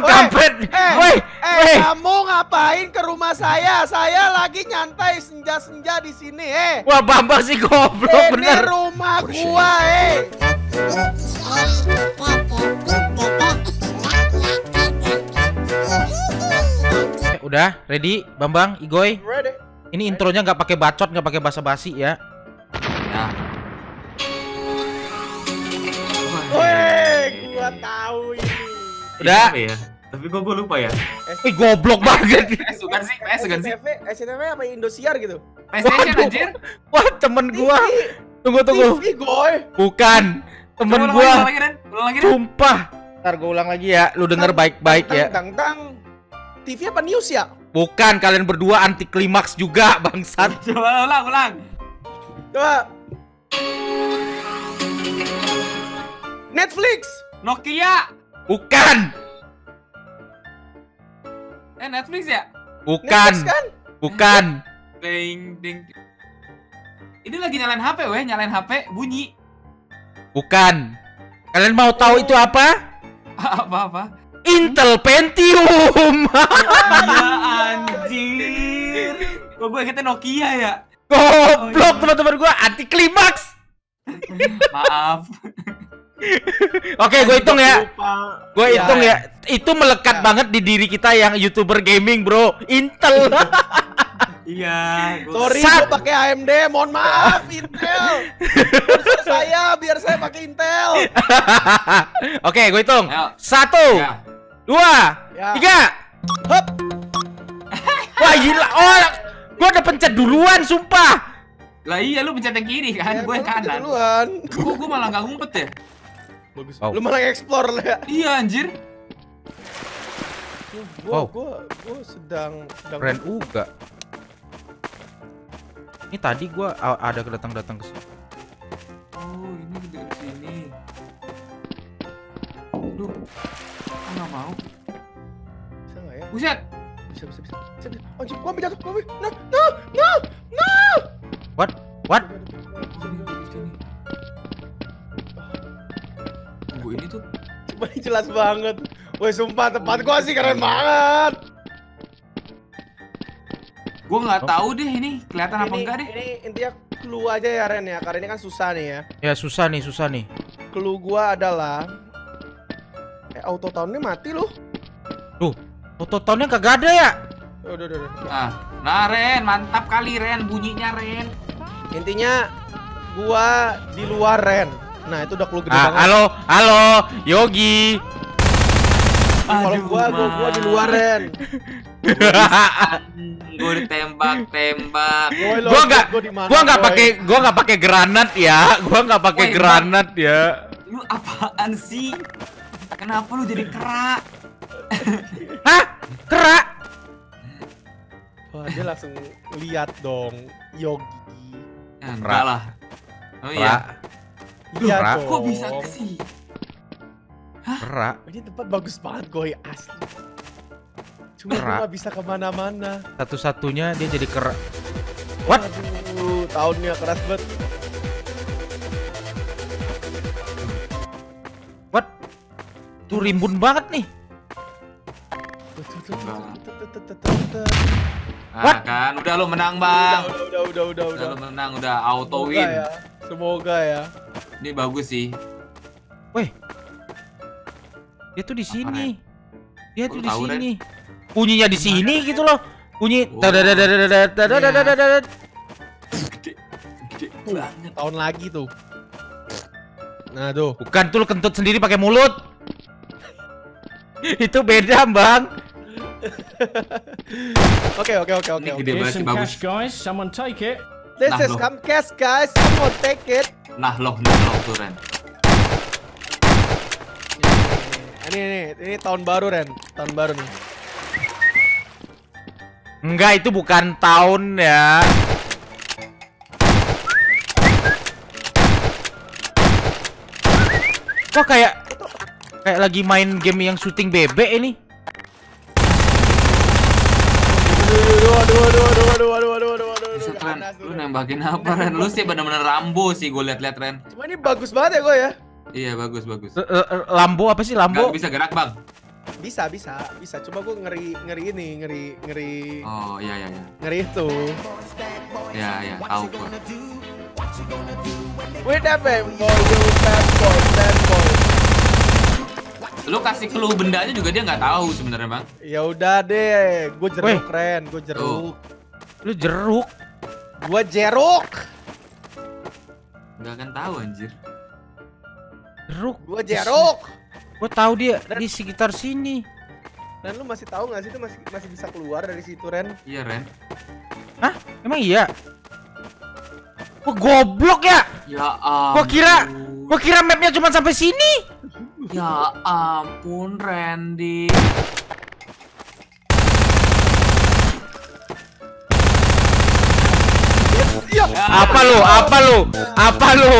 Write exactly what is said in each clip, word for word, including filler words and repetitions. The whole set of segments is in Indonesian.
kampret. Eh, Woi, eh, woi. kamu ngapain ke rumah saya? Saya lagi nyantai senja-senja di sini, eh. Wah, Bambang sih goblok Ini bener. rumah gua, eh. Eh, udah, ready, Bambang, Igoy. Ready? Ini intronya nggak pakai bacot, nggak pakai basa-basi ya. Ya. Woi, gua tahu ini. Udah. Apa ya? Tapi kok gue lupa ya. Wih, goblok banget. P S bukan sih? P S bukan sih? S C T V, S C T V apa Indosiar gitu? PlayStation Waduh. anjir. Wah, temen gua. T V, Tunggu, tunggu. T V, goy. Bukan. Temen Coba ulang gua. lagi, ulang lagi, Ren. Ulang lagi, Ren. Sumpah. Ntar gua ulang lagi ya. Lu denger baik-baik ya. Tang, tang, T V apa news ya? Bukan, kalian berdua anti klimaks juga, bangsat. Coba ulang, ulang. Coba. Netflix. Nokia. Bukan. Eh, Netflix ya? Bukan. Netflix kan? Bukan. Ding, ding. Ini lagi nyalain H P, weh. Nyalain H P, bunyi. Bukan. Kalian mau tahu itu apa? Apa-apa? Intel Pentium. Iya, anjir. Kok gue ingetnya Nokia ya? Goblok teman-teman gua anti klimaks. Maaf. Oke, gue hitung ya. Gue Ya, hitung ya. ya. Itu melekat Ya. banget di diri kita yang YouTuber gaming, Bro. Intel. Iya. gua- Sorry, Sat. gua pakai A M D. Mohon maaf, Intel. Harus saya biar saya pakai Intel. Oke, gue hitung. Ayo. Satu, Ya. dua, Ya. tiga. Hup. Wah, gila. Oh, gue udah pencet duluan, sumpah. Lah iya, lu pencet yang kiri kan, Ya, gue yang gua kanan. duluan. Kok gue malah nggak ngumpet ya? Bagus. Wow. Lu malah explore lah ya. Iya anjir. Gua, Wow. gua, gua sedang, sedang. Keren juga. Ini tadi gue ada kedatang-datang ke sini. Oh ini dari sini. Aduh, kok nggak mau? Bisa nggak ya? Buset. Bisa, bisa, bisa. Bisa. Anjir, gua ambil jatuh, gua ambil. No, no, no, no. What? What? Sini, di sini. Tunggu ini tuh. Coba ini jelas banget. Woi, sumpah tempat gua sih keren banget. Gue nggak tahu deh ini kelihatan apa Ini, enggak deh. ini intinya clue aja ya Ren ya, karena ini kan susah nih ya. Ya susah nih, susah nih. Clue gua adalah eh auto tone-nya mati loh. Tuh, fototonnya kagak ada ya? Udah, udah, udah. Nah, nah Ren, mantap kali Ren bunyinya Ren. Intinya gua di luar Ren. Nah, itu udah clue gede Ah, banget. halo, halo, Yogi. Kalau gua, gua, gua di luar Ren. Gue ditembak, tembak. Woi, lo, Gua nggak, gua di mana, gua nggak boy? pakai, gua nggak pakai granat ya. Gua nggak pakai Woi, granat ya. Lu apaan sih? Kenapa lu jadi kerak? Hah? Kerak? Wah, dia langsung lihat dong, Yogi. Ya, enggak lah. Oh Kerak? iya. Iya Kerak? dong. Kok bisa ke sini? Kerak? Ini tempat bagus banget, goy, asli. Cuma Kerak. gua nggak bisa kemana-mana. Satu-satunya dia jadi kerak. What? Aduh, tahunnya keras banget. What? Tuh rimbun banget nih. Nah, What? kan udah lu menang, Bang. Udah, udah, udah, udah, Udah udah. lu menang, udah auto Semoga win. ya. Semoga ya. Ini bagus sih. Weh. Dia tuh di sini. Dia tuh Lu di tahu, Ren? sini. Bunyinya di sini gitu loh. Bunyi Oh. tadadadadadadad, tadadadadadad. Gede, gede banget. Tahun lagi tuh. Nah, tuh. Bukan tuh lu kentut sendiri pakai mulut. Itu beda, Bang. Oke, oke, oke, oke. Ini oke. gede banget Here's sih, some bagus. cash, guys. Someone take it. This Nah, is loh. come cash, guys. Someone take it. Nah loh, nah loh tuh Ren. Ini, ini, ini tahun baru, Ren. Tahun baru nih. Enggak, itu bukan tahun ya. Kok kayak kayak lagi main game yang syuting bebek ini? Aduh, aduh, aduh, aduh, aduh, aduh, aduh, aduh, aduh, aduh, Buset, Ren, ganas tuh, lu Ren. nembakin apa Ren? Lu sih bener-bener Rambo sih gue liat-liat Ren. Cuma ini bagus banget ya gue ya. Iya bagus bagus. L- l- Lambo apa sih Lambo? Gak bisa gerak bang. Bisa, bisa, bisa. Coba gue ngeri, ngeri ini, ngeri, ngeri. Oh iya iya iya. Ngeri itu. Iya iya, tahu gua. Wait that bad boy, you bad boy, bad boy. Lu kasih clue bendanya juga dia nggak tahu sebenarnya bang. Ya udah deh, gue jeruk keren, gue jeruk. Lu jeruk. Gue jeruk. Nggak akan tahu anjir. Jeruk. Gue jeruk. Gue tahu dia di sekitar sini. Dan lu masih tahu nggak sih itu masih masih bisa keluar dari situ Ren? Iya Ren. Hah? Emang iya? Gua goblok ya? Ya ampun. Gua kira gua kira mapnya cuma sampai sini. Ya ampun Randy. Iya. Apa lu? Apa lu? Apa lu?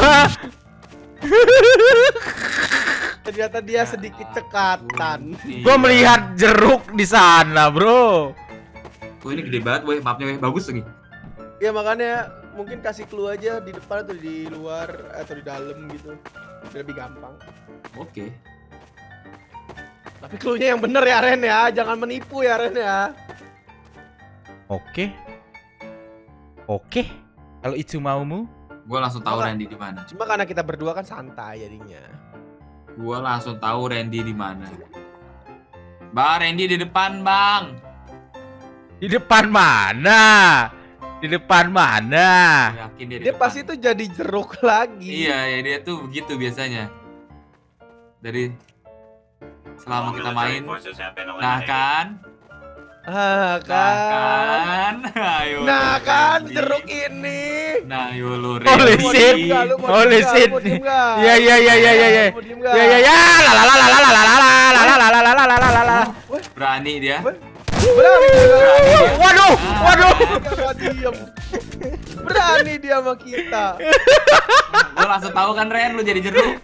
Ternyata dia sedikit cekatan. Gua melihat jeruk di sana, bro. Oh ini gede banget, weh, mapnya weh, bagus lagi. Ya makanya mungkin kasih clue aja di depan atau di luar atau di dalam gitu. Biar lebih gampang. Oke. Tapi clue-nya yang bener ya Ren ya, jangan menipu ya Ren ya. Oke. Oke. Kalau itu maumu, Gua langsung tahu Maka- Randy di mana. Cuma karena kita berdua kan santai jadinya. Gua langsung tahu Randy di mana. Bang, Randy di depan, Bang. di depan mana? Di depan mana? Gua yakin dia di Dia depan. pasti tuh jadi jeruk lagi. Iya, ya dia tuh begitu biasanya. Dari selama kita main. Nah kan? Ah Nah kan. kan? Ayo. Nah kan Randy. jeruk ini. Nah, yo lu Holy Randy. shit. Holy shit. Ya ya ya ya ya ya. Ya ya ya. La la la la la la la la la la la la la la la la. Berani dia. Berani dia. Waduh, waduh. Dia diem. Berani dia sama kita. Gua langsung tahu kan Ren, lu jadi jeruk.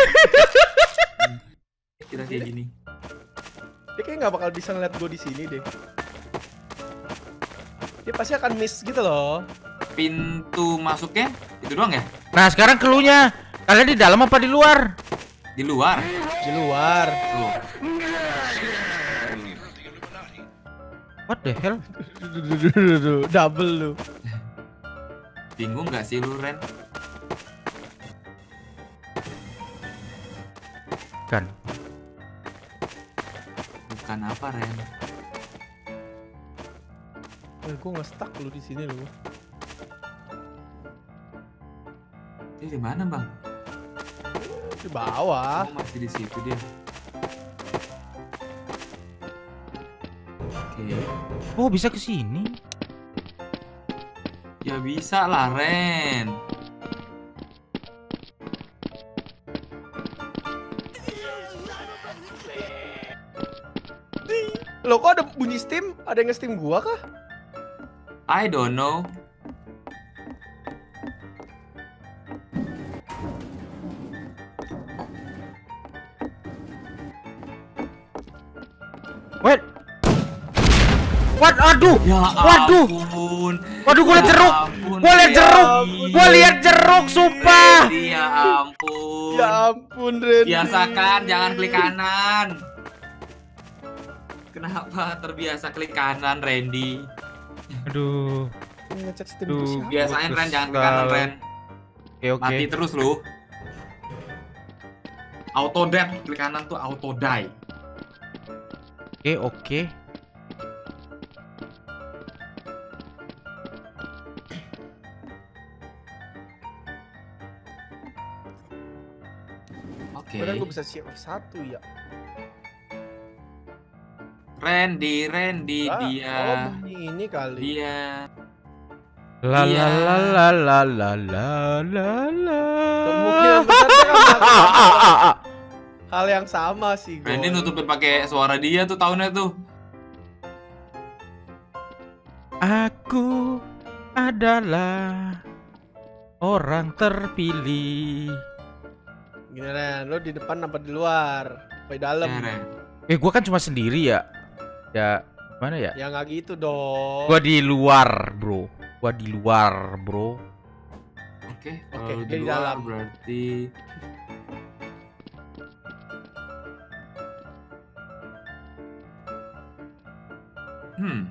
Kira kayak gini. Dia kayak nggak bakal bisa ngeliat gue di sini deh. Dia pasti akan miss gitu loh. Pintu masuknya itu doang ya? Nah, sekarang clue-nya. Kalian di dalam apa di luar? Di luar. Di luar. Tuh. What the hell? Double lu. Bingung gak sih lu Ren? Kan. Bukan apa Ren? Eh, gue nggak stuck lu di sini lu. Dia di mana bang? Di bawah. Oh, masih di situ dia. Oke. Oh, bisa ke sini. Ya bisa lah Ren. Loh kok ada bunyi Steam? Ada yang nge-Steam gua kah? I don't know. Wait. What? Aduh. Ya Waduh. ampun. Waduh, gua liat Ya jeruk. ampun, Gua liat ya jeruk. ampun. Gua liat jeruk, sumpah. Randy, ya ampun. Ya ampun Randy. Biasakan jangan klik kanan. Kenapa terbiasa klik kanan Randy? Aduh. Ngechat Steam Duh, itu siapa? Biasain Ren jangan klik kanan Ren. Oke, oke. Mati terus lu. Auto death, klik kanan tuh auto die. Oke, oke. Oke. Padahal gue bisa siap satu ya. Randy, Randy Ah, dia. Oh bunyi ini kali. Dia. La la Iya. la la la la la la la. Kemungkinan besar dia kan melakukan hal yang sama sih gue. Randy nutupin pakai suara dia tuh tahunnya tuh. Aku adalah orang terpilih. Gini Ren, lo di depan apa di luar? Apa di dalam? Ya, Ren. Eh, gua kan cuma sendiri ya. Ya, mana ya? Ya nggak gitu dong. Gua di luar, bro. Gua di luar, bro. Oke, Oke, kalau dia di di luar dalam. berarti Hmm.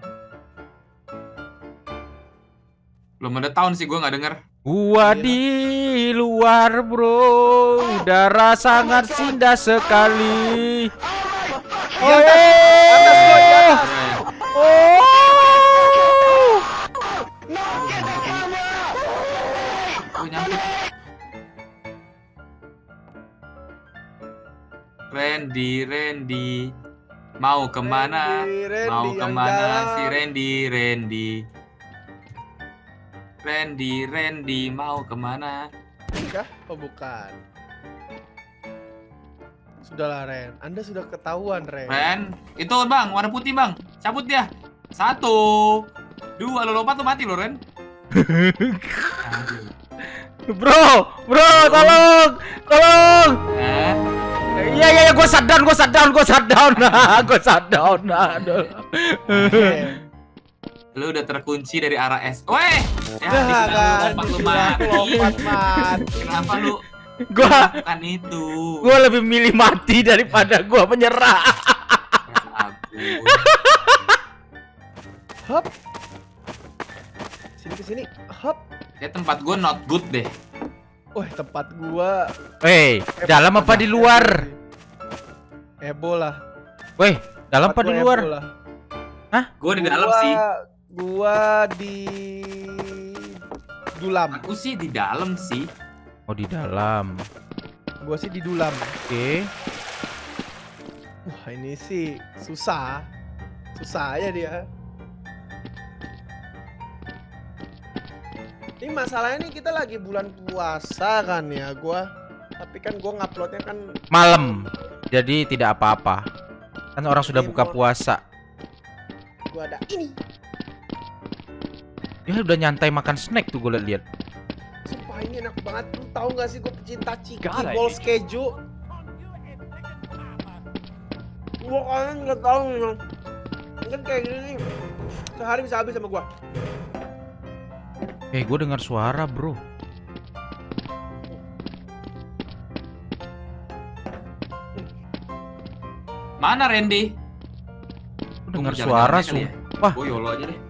Belum ada tahun sih gue nggak denger. Gua Iya. di luar bro, udara sangat indah sekali. Di atas, atas gua, di atas. Oh. Gue nyangkut. Randy, Randy, mau kemana? Randy, Randy Mau yang kemana jalan. si Randy, Randy? Randy, Randy, mau kemana? Kah? Oh bukan. Sudahlah Ren, Anda sudah ketahuan Ren. Ren, itu bang, warna putih bang, cabut dia. Satu, dua, lo lompat lo mati lo Ren. Anjir. Bro, bro, tolong, tolong. Eh, Iya iya iya, gue shutdown, gue shutdown, gue shutdown, gue shutdown. Aduh. Oke. lu udah terkunci dari arah S. Weh, ya Nah, dikira lu kan, lompat lu dikira aku mati. lompat mati. Kenapa lu Gua, bukan itu? gue lebih milih mati daripada gue menyerah. Ya ampun. Hop. Sini ke sini. Hop. Kayak tempat gua not good deh. Wah, tempat gua Weh, dalam apa di luar? Heboh lah. Weh, dalam apa Tempat di gua luar? heboh lah. Gua di dalam Gua- sih. Gua di Dulam. Aku sih di dalam sih. Oh, di dalam. Gua sih di Dulam. Oke. Wah, ini sih susah. Susah aja dia. Ini masalahnya nih kita lagi bulan puasa kan ya gua. Tapi kan gua nguploadnya kan Malam. Jadi tidak apa-apa. Kan orang sudah buka puasa. gua ada ini. Ya udah nyantai makan snack tuh gue liat-liat. Sumpah ini enak banget. Lu tahu gak sih gua pecinta ciki God, I balls keju. Gua kalian nggak tahu nih. Mungkin kayak gini nih. Sehari bisa habis sama gua. Eh, gue dengar suara, bro. Mana Randy? Gue dengar Gua suara, jalan-jalan kali ya. sumpah. Gua YOLO aja deh.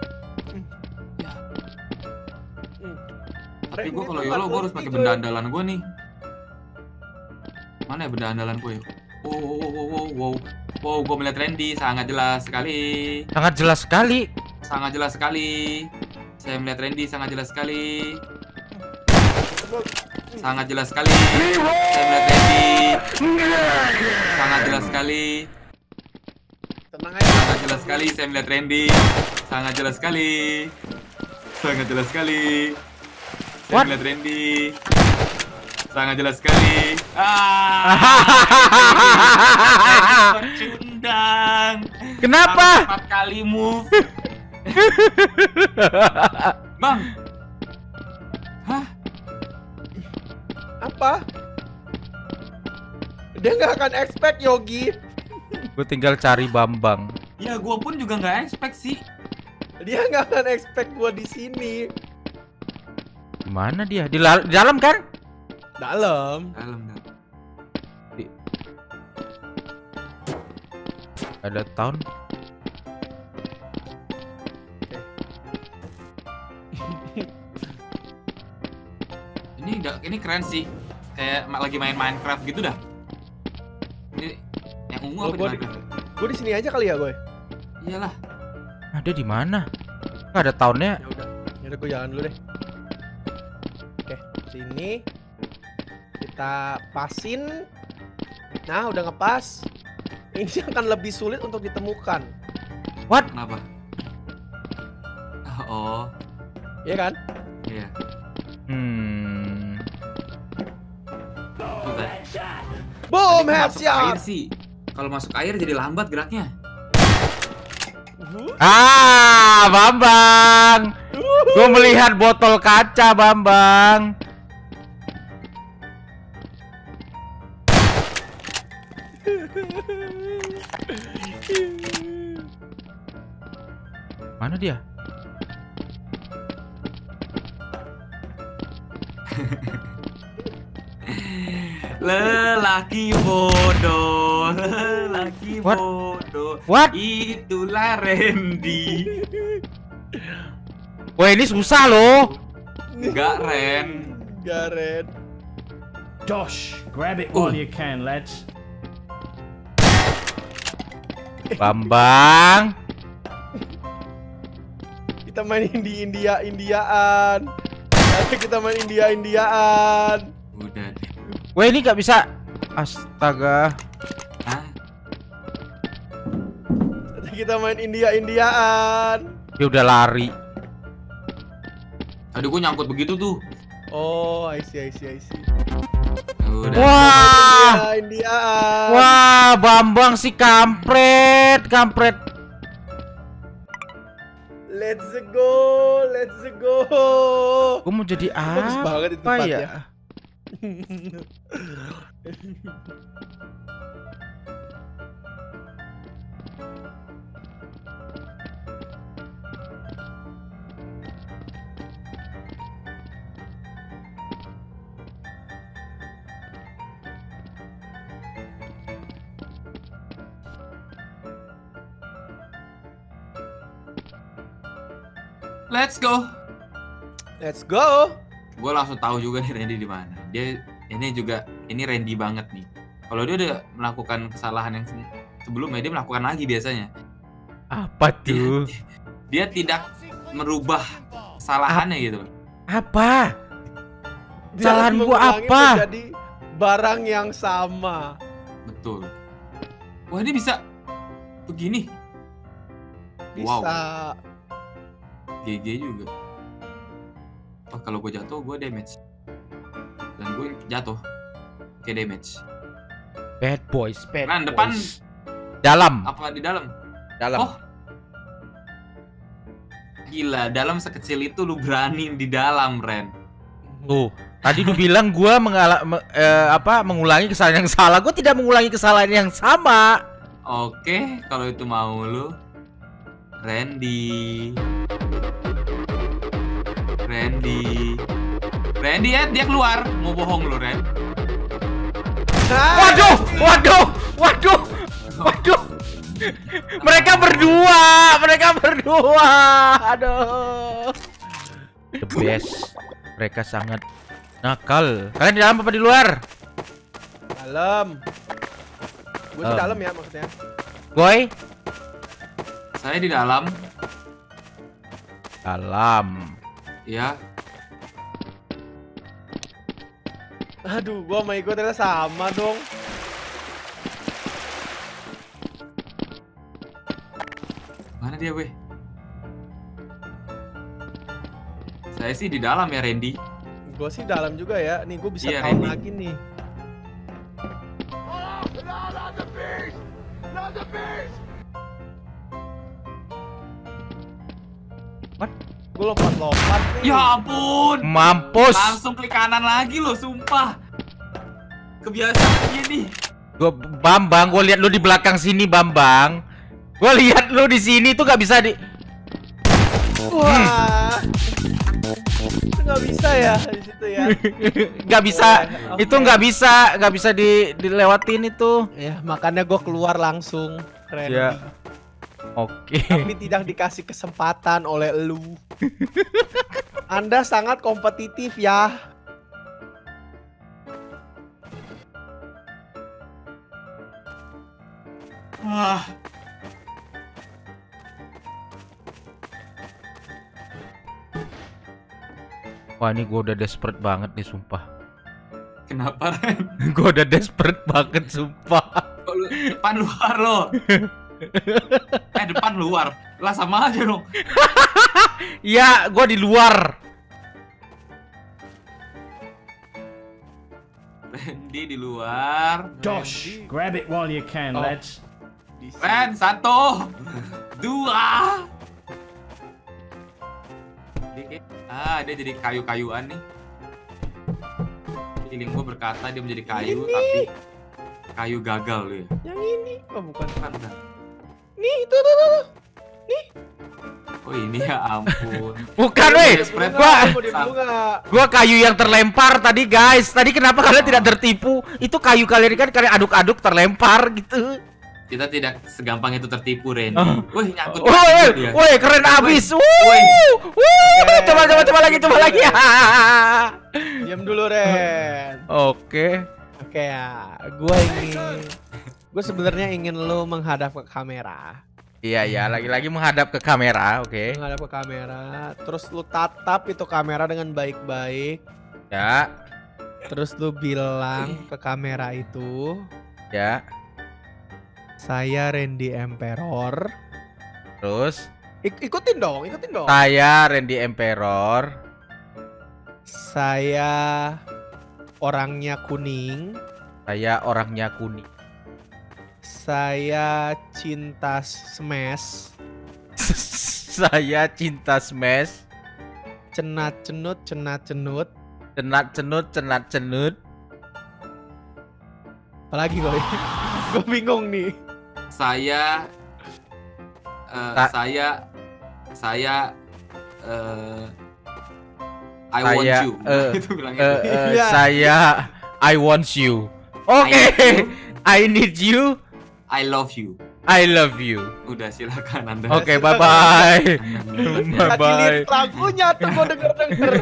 Tapi gua kalau YOLO gua harus pakai benda andalan gua nih. Mana ya benda andalan gue? Wow, wow, wow, wow, wow. Wow, gua melihat Randy sangat jelas sekali. Sangat jelas sekali. Sangat jelas sekali. Saya melihat Randy sangat jelas sekali. Sangat jelas sekali. Saya melihat Randy. Sangat jelas sekali. Tenang aja. Sangat jelas sekali. Saya melihat Randy. Sangat jelas sekali. Sangat jelas sekali. Saya What? melihat Randy. Sangat jelas sekali. Ah. Pecundang. Kenapa? Harus empat kali move. Bang. Hah? Apa? Dia nggak akan expect Yogi. Gue tinggal cari Bambang. Ya gua pun juga nggak expect sih. Dia nggak akan expect gua di sini. Mana dia? Di, la- di dalam kan? Dalam. Dalam dalam. Ada tahun. Ini udah ini keren sih. Kayak ma- lagi main Minecraft gitu dah. Ini yang ungu apa di Gua di, Minecraft? gua di sini aja kali ya, gue. Iyalah. Ada di mana? Nggak ada tahunnya. Ya udah. Ya udah, gue jalan dulu deh. Oke, sini. Kita pasin. Nah, udah ngepas. Ini akan lebih sulit untuk ditemukan. What? Kenapa? Oh, Iya kan? iya. Hmm. Bentar. Boom, Tadi gua masuk air headshot. sih. Kalau masuk air jadi lambat geraknya. Uh, Ah, Bambang. Gue melihat botol kaca, Bambang. Mana dia? Lelaki bodoh, lelaki What? bodoh. Waduh. What? Itulah Randy. Wah, ini susah loh. Enggak, Ren. Enggak, Ren. Josh, grab it while you can, lads. Bambang. Kita main di India Indiaan. Nanti kita main India Indiaan. Udah deh. Wah, ini nggak bisa. Astaga. Hah? Nanti kita main India Indiaan. Dia udah lari. Aduh, gua nyangkut begitu tuh. Oh, I see, I see, I see. Udah. Wah. India Indiaan. Wah, Bambang si kampret, kampret. Let's go, let's go. Gue mau jadi Bagus banget itu apa tempatnya. ya? Let's go. Let's go. Gue langsung tahu juga nih Randy di mana. Dia ini juga ini Randy banget nih. Kalau dia udah melakukan kesalahan yang se- sebelumnya, dia melakukan lagi biasanya. Apa Dia, tuh? dia tidak merubah kesalahannya gitu. Apa? Dia Kesalahan gua mengulangi apa? menjadi barang yang sama. Betul. Wah, ini bisa begini. Bisa. Wow. G G juga. Oh, kalau gue jatuh, gue damage. Dan gue jatuh. Oke, damage. Bad boys, bad Ren, boys. depan. Dalam, Apa di dalam? dalam. Oh. Gila, dalam sekecil itu lu berani di dalam, Ren. Tuh, tadi lu bilang gua mengala, me- eh, apa mengulangi kesalahan yang salah. Gua tidak mengulangi kesalahan yang sama. Oke, kalau itu mau lu. Randy. Randy. Randy ya, dia keluar. Mau bohong lu, Ren. Waduh, waduh, waduh, waduh. Mereka berdua, mereka berdua. Aduh. The best. Mereka sangat nakal. Kalian di dalam apa di luar? Dalam. Gue sih Um. dalam ya maksudnya. Boy? Saya di dalam. Dalam. Ya. Aduh, gua sama Iko ternyata sama dong. Mana dia, weh? Saya sih di dalam ya, Randy. Gue sih dalam juga ya. Nih gue bisa Iya, tahun Randy. lagi nih. What? Gue lompat-lompat nih. Ya ampun. Mampus. Langsung klik kanan lagi loh, sumpah. Kebiasaan gini. Gua Bambang, gua lihat lu di belakang sini, Bambang. Gua lihat lu di sini tuh gak bisa di. Wah. Itu nggak bisa ya di situ ya. Gak bisa. Oke. Itu nggak bisa, nggak bisa di dilewatin itu. Ya makanya gue keluar langsung. Keren. Ya. Oke. Tapi tidak dikasih kesempatan oleh elu. Anda sangat kompetitif ya. Wah. Wah, ini gua udah desperate banget nih, sumpah. Kenapa, Ren? Gua udah desperate banget, sumpah. Kok lu depan luar lo? Eh, depan luar. Lah sama aja dong. Iya, gua di luar. Randy di luar. Josh, grab it while you can, Oh. lads. Di sini. Ren, satu, dua. Dia kayak- ah, dia jadi kayu-kayuan nih. Feeling gua berkata dia menjadi kayu, Ini. tapi kayu gagal lu ya. Yang ini. Oh bukan. Bukan, bukan. Nih itu tuh tuh. tuh. Oh ini ya ampun. Bukan, weh. Desperate. Gua Mau dibunga. gua kayu yang terlempar tadi, guys. Tadi kenapa kalian tidak tertipu? Itu kayu kalian kan kalian aduk-aduk terlempar gitu. kita tidak segampang itu tertipu, Randy. Oh. Wih, nyangkut. Woi, dia. woi, keren abis. Woi. Wuh, wuh, coba, coba, coba lagi, coba lagi. Diam dulu, Ren. Oke. Oke ya, gue ingin, gue sebenarnya ingin lo menghadap ke kamera, Iya, iya, lagi-lagi menghadap ke kamera, oke. menghadap ke kamera, terus lu tatap itu kamera dengan baik-baik, Ya, terus lu bilang ke kamera itu, ya. saya Randy Emperor. Terus Ik- ikutin dong, ikutin dong. saya Randy Emperor. Saya orangnya kuning. Saya orangnya kuning. Saya cinta smash. Saya cinta smash. Cenat cenut, cenat cenut. Cenat cenut, cenat cenut. Apalagi gue? Gue bingung nih. Saya eh, Ta- saya saya eh I want Saya, you. eh, Itu bilangnya. Eh, eh, Iya. saya I want you. Oke. I need you. I need you. I love you. I love you. Udah silakan Anda. Oke, bye bye. Bye Tadi bye. lirik lagunya tuh gue denger denger.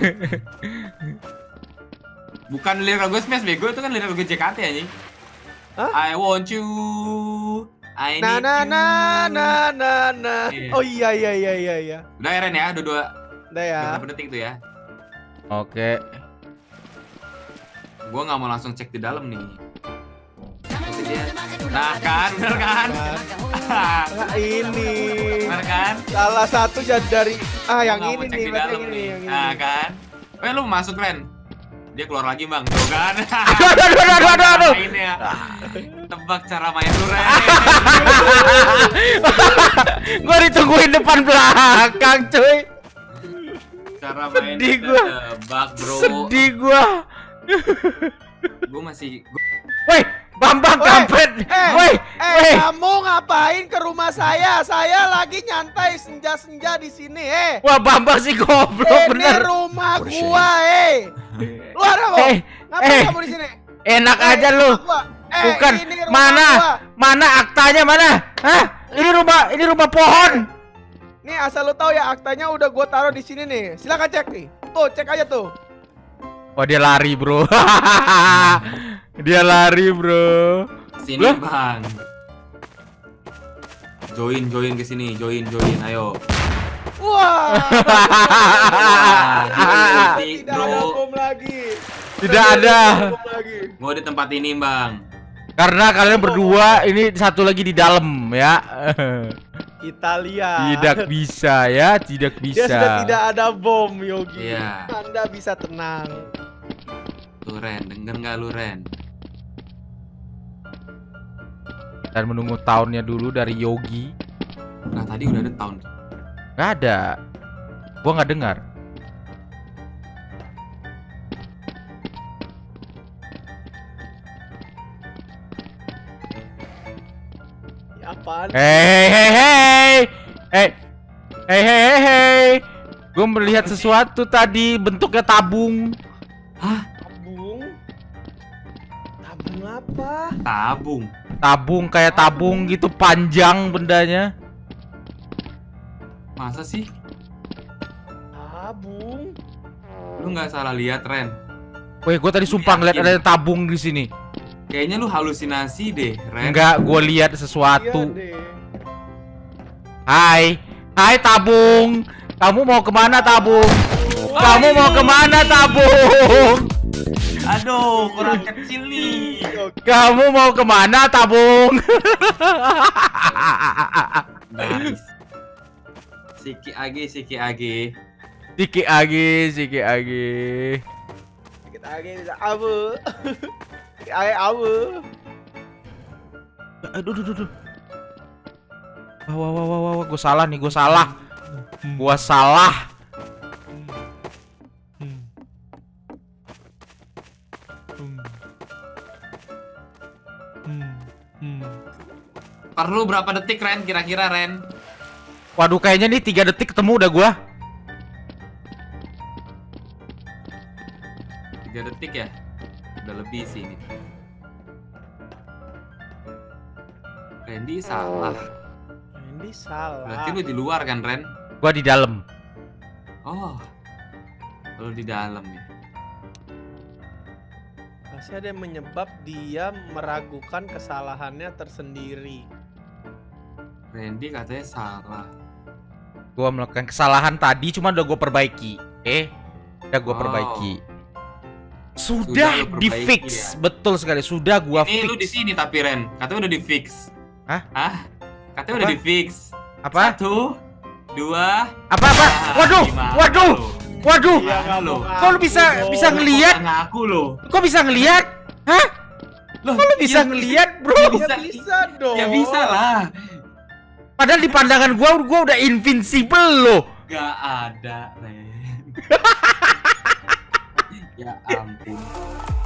Bukan lirik lagu Smash bego, itu kan lirik lagu J K T anjing. Hah? I want you. I need Na na you. na na na na. Iya. Oh iya iya iya iya iya. Udah ya Ren ya, dua-dua Udah ya. berapa detik tuh ya. Oke. Gua nggak mau langsung cek di dalam nih. Nanti dia. Nah kan, bener kan? Nah, ini Bener kan? salah satu jadi dari ah yang Gua nggak mau ini cek nih, di berarti dalam yang ini, nih. yang ini. Nah kan? Eh lu masuk Ren. Dia keluar lagi bang, tuh kan? Aduh, aduh, aduh, aduh, aduh, aduh. Mainnya. Tebak cara main lu Ren. Gua ditungguin depan belakang, cuy. Cara main Sedih gua. tebak bro. Sedih gua. Gue masih gua... Woi, Bambang Woi, kampret. eh, Woi, Eh, woi. kamu ngapain ke rumah saya? Saya lagi nyantai senja-senja di sini, eh. Wah, Bambang sih goblok Ini bener. rumah gua, eh. Luar kamu. Eh, Ngapain eh. kamu di sini? Enak Eh, aja ini lu. rumah gua. Eh, Bukan. ini rumah Mana? gua. Mana aktanya mana? Hah? Ini rumah, ini rumah pohon. Nih asal lu tahu ya, aktanya udah gua taruh di sini nih. Silakan cek nih. Tuh, cek aja tuh. Oh, dia lari, bro. Dia lari, bro. Sini Lah? bang. Join, join ke sini, join, join, ayo. Wah. Ah, Tidak ada bom lagi. Tidak ada. bom lagi. Mau di tempat ini bang. Karena kalian berdua ini satu lagi di dalam ya. Kita lihat. Tidak bisa ya, tidak bisa. Dia sudah tidak ada bom, Yogi. Iya. Anda bisa tenang. Tuh Ren, denger nggak lu Ren? Dan menunggu tahunnya dulu dari Yogi. Nah tadi udah ada tahun. Gak ada. Gua nggak dengar. Ya, apaan? Hei hei hei. Hei. Hei hei hei hei. Gue melihat sesuatu tadi bentuknya tabung. Hah? Tabung? Tabung apa? Tabung. Tabung kayak tabung gitu panjang bendanya. Masa sih? Tabung? Lu nggak salah lihat Ren. Weh, gue tadi sumpah ngeliat ada tabung di sini. Kayaknya lu halusinasi deh Ren. Enggak, gue lihat Iya sesuatu. deh. Hai, hai tabung. Kamu mau kemana tabung? Kamu mau kemana tabung? Aduh, kurang kecil nih. Kamu mau kemana tabung? Nice. Siki Age, Siki Age. Siki agi, siki agi. Kita lagi bisa abu. Ayo abu. Aduh, aduh, aduh. Wah, wah, wah, wah, wah, gue salah nih, gue salah. Gue salah. Perlu berapa detik Ren kira-kira Ren? Waduh, kayaknya nih tiga detik ketemu udah gua. tiga detik ya? Udah lebih sih ini. Randy salah. Randy salah. Berarti lu di luar kan, Ren? Gua di dalam. Oh. Lu di dalam ya. Pasti ada yang menyebab dia meragukan kesalahannya tersendiri. Randy katanya salah. Gua melakukan kesalahan tadi, cuma udah gua perbaiki. Eh, udah gua Oh. perbaiki. Sudah Sudah, lu perbaiki di fix, ya? betul sekali. Sudah gua Ini fix. lu di sini tapi Ren, katanya udah di fix. Hah? Hah? Katanya Apa? udah di fix. Apa? Satu, dua. Apa apa? Ah, Waduh, gimana waduh, lu? waduh. Iya, Gimana lu? Kok lu bisa bisa ngelihat? Kok nggak ngaku lo? Kok bisa ngelihat? Hah? Loh, Kok lu bisa ya- ngelihat, bro? Ya Ya bisa, bisa dong. ya bisa lah. Padahal di pandangan gua gua udah invincible loh. Gak ada, Ren. Ya ampun.